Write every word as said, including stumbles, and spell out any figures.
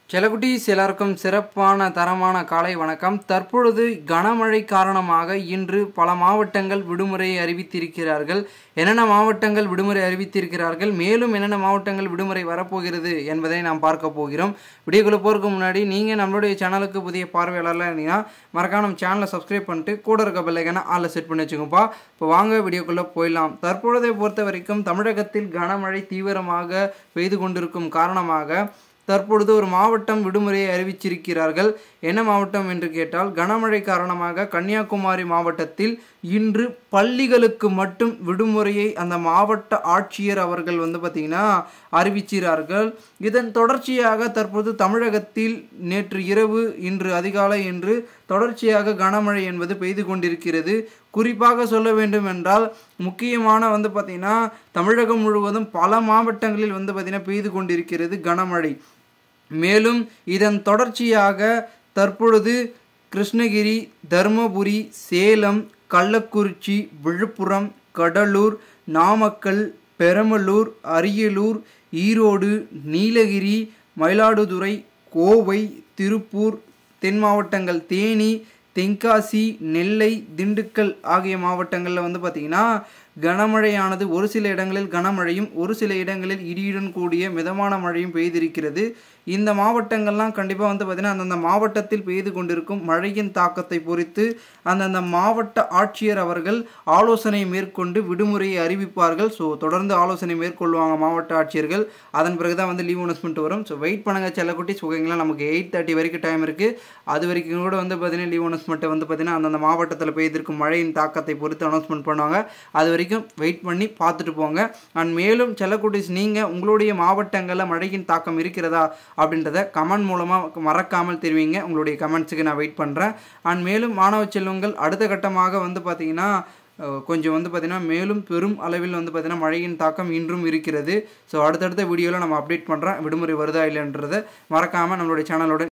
செல்லக்குட்டீஸ் எல்லாருக்கும் சிறப்பான தரமான காலை வணக்கம். தற்பொழுது கனமழை காரணமாக இன்று பல மாவட்டங்கள் விடுமுறையை அறிவித்திருக்கிறார்கள். என்னென்ன மாவட்டங்கள் விடுமுறை அறிவித்திருக்கிறார்கள், மேலும் என்னென்ன மாவட்டங்கள் விடுமுறை வரப்போகிறது என்பதை நாம் பார்க்க போகிறோம். வீடியோக்குள்ள போறதுக்கு முன்னாடி நீங்கள் நம்மளுடைய சேனலுக்கு புதிய பார்வையாளர்லாம் இருந்தீங்கன்னா மறக்காம நம்ம சேனலை சப்ஸ்கிரைப் பண்ணிட்டு கூட இருக்க பெல் ஐகானை ஆல்ல செட் பண்ணி வச்சுக்கோப்பா. இப்போ வாங்க வீடியோக்குள்ளே போயிடலாம். தற்பொழுதை பொறுத்த வரைக்கும் தமிழகத்தில் கனமழை தீவிரமாக பெய்து கொண்டிருக்கும் காரணமாக தற்பொழுது ஒரு மாவட்டம் விடுமுறையை அறிவிச்சிருக்கிறார்கள். என்ன மாவட்டம் என்று கேட்டால், கனமழை காரணமாக கன்னியாகுமரி மாவட்டத்தில் இன்று பள்ளிகளுக்கு மட்டும் விடுமுறையை அந்த மாவட்ட ஆட்சியர் அவர்கள் வந்து பார்த்திங்கன்னா அறிவிக்கிறார்கள். இதன் தொடர்ச்சியாக தற்போது தமிழகத்தில் நேற்று இரவு இன்று அதிகாலை என்று தொடர்ச்சியாக கனமழை என்பது பெய்து கொண்டிருக்கிறது. குறிப்பாக சொல்ல வேண்டும் என்றால் முக்கியமான வந்து பார்த்திங்கன்னா தமிழகம் முழுவதும் பல மாவட்டங்களில் வந்து பார்த்திங்கன்னா பெய்து கொண்டிருக்கிறது கனமழை. மேலும் இதன் தொடர்ச்சியாக தற்பொழுது கிருஷ்ணகிரி, தருமபுரி, சேலம், கள்ளக்குறிச்சி, விழுப்புரம், கடலூர், நாமக்கல், பெரம்பலூர், அரியலூர், ஈரோடு, நீலகிரி, மயிலாடுதுறை, கோவை, திருப்பூர், தென் மாவட்டங்கள் தேனி, தென்காசி, நெல்லை, திண்டுக்கல் ஆகிய மாவட்டங்களில் வந்து பார்த்திங்கன்னா கனமழையானது ஒரு சில இடங்களில் கனமழையும் ஒரு சில இடங்களில் இடியுடன் கூடிய மிதமான மழையும் பெய்திருக்கிறது. இந்த மாவட்டங்கள்லாம் கண்டிப்பாக வந்து பார்த்திங்கன்னா அந்தந்த மாவட்டத்தில் பெய்து கொண்டிருக்கும் மழையின் தாக்கத்தை பொறுத்து அந்தந்த மாவட்ட ஆட்சியர் அவர்கள் ஆலோசனை மேற்கொண்டு விடுமுறையை அறிவிப்பார்கள். ஸோ தொடர்ந்து ஆலோசனை மேற்கொள்வாங்க மாவட்ட ஆட்சியர்கள். அதன் பிறகு தான் வந்து லீவ் அனௌன்ஸ்மெண்ட் வரும். ஸோ வெயிட் பண்ணுங்கள் செல்லக்குட்டி. ஓகேங்களா, நமக்கு எயிட் தேர்ட்டி வரைக்கும் டைம் இருக்குது. அது வரைக்கும் கூட வந்து பார்த்திங்கன்னா லீவ் அனௌன்ஸ்மெண்ட்டை வந்து பார்த்திங்கன்னா அந்தந்த மாவட்டத்தில் பெய்திருக்கும் மழையின் தாக்கத்தை பொறுத்து அனௌன்ஸ்மெண்ட் பண்ணுவாங்க. அது வரைக்கும் வெயிட் பண்ணி பார்த்துட்டு போங்க. அண்ட் மேலும் செல்லக்குட்டீஸ், நீங்கள் உங்களுடைய மாவட்டங்களில் மழையின் தாக்கம் இருக்கிறதா அப்படின்றத கமெண்ட் மூலமாக மறக்காமல் தெரிவிங்க. உங்களுடைய கமெண்ட்ஸுக்கு நான் வெயிட் பண்ணுறேன். அண்ட் மேலும் மாணவ செல்வங்கள் அடுத்த கட்டமாக வந்து பார்த்திங்கன்னா கொஞ்சம் வந்து பார்த்திங்கன்னா மேலும் பெரும் அளவில் வந்து பார்த்திங்கன்னா மழையின் தாக்கம் இன்றும் இருக்கிறது. ஸோ அடுத்தடுத்த வீடியோவில் நம்ம அப்டேட் பண்ணுறேன் விடுமுறை வருதா இல்லைன்றதை. மறக்காமல் நம்மளுடைய சேனலோட